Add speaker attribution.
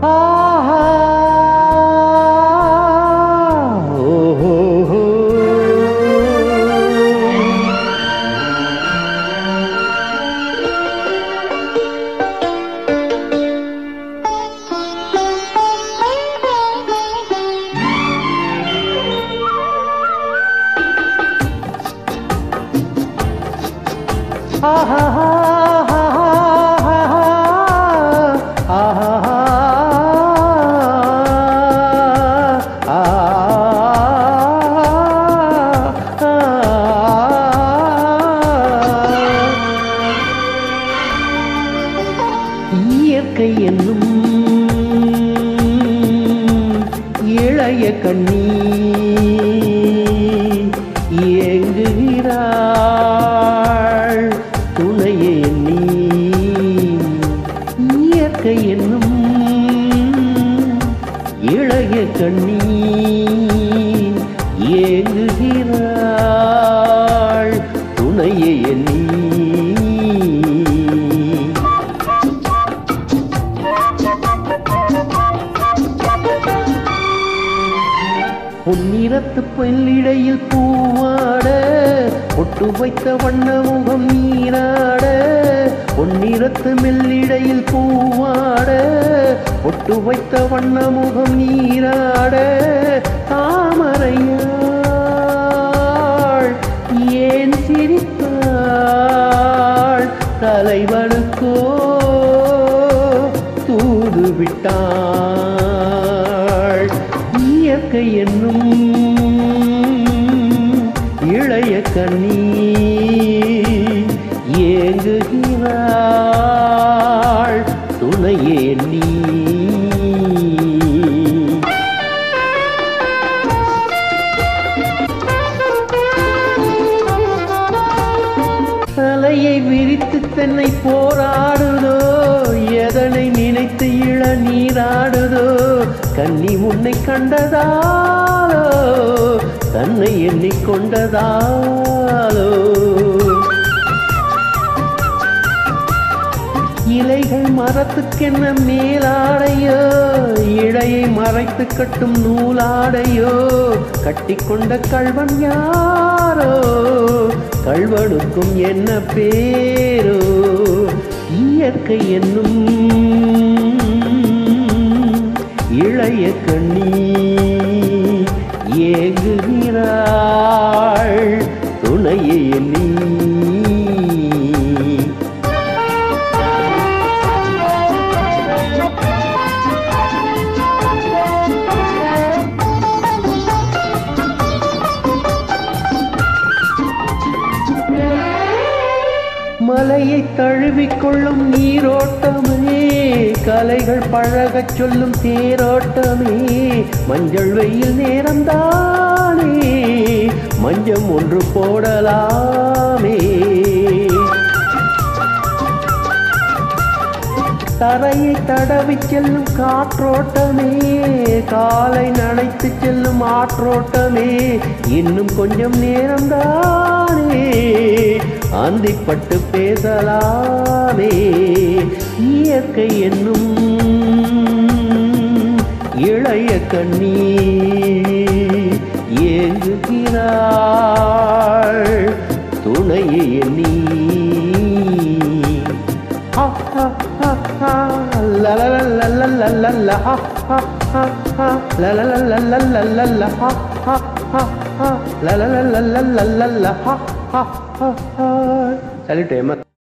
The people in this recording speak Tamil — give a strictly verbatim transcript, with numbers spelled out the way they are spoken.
Speaker 1: ஆஹா ஓஹோ ஆஹா இயற்கை என்னும் இளைய கண்ணி ஏங்குகிறாள் துணையே நீ இயற்கை என்னும் இளைய கண்ணி ஏங்குகிறாள் துணையே நீ பொன்னிறத்து பெல்லிடையில் பூவாட பொட்டு வைத்த வண்ண முகம் நீராட பொன்னிறத்து மெல்லிடையில் பூவாட பொட்டு வைத்த வண்ண முகம் நீராட தாமரையாள் ஏன் சிரித்தாள் தலைவனுக்கோ தூது விட்டாள் இயற்கை என்னும் இளைய கண்ணி ஏங்குகிறாள் துணையே நீ தலையை விரித்து தன்னை போராடுதோ எதனை நினைத்து இள நீராடுதோ கண்ணி உன்னை கண்டதாலோ தன்னை எண்ணிக்கொண்டதாலோ இலைகள் மரத்துக்கென்ன மேலாடையோ இழையை மறைத்து கட்டும் நூலாடையோ கட்டிக்கொண்ட கள்வன் யாரோ கள்வனுக்கும் என்ன பேரோ இயற்கை என்னும் இளைய கண்ணி ஏங்குகிறாள் துணையே நீ மலையை தழுவிக்கொள்ளும் நீரோட்டமே கலைகள் பழகச் சொல்லும் தேரோட்டமே மஞ்சள் வெயில் நேரம்தானே மஞ்சம் ஒன்று போடலாமே தரையை தடவி செல்லும் காற்றோட்டமே காலை நனைத்து செல்லும் ஆற்றோட்டமே இன்னும் கொஞ்சம் நேரம்தானே ஆந்திப்பட்டு பேசலாமே இயற்கை என்னும் இளைய கண்ணி ஏங்குகிறாள் துணையே நீ la la la la la la la la ha ha ha ha la la la la la la la la ha ha ha ha la la la la la la la la ha ha ha ha. Salut Emma.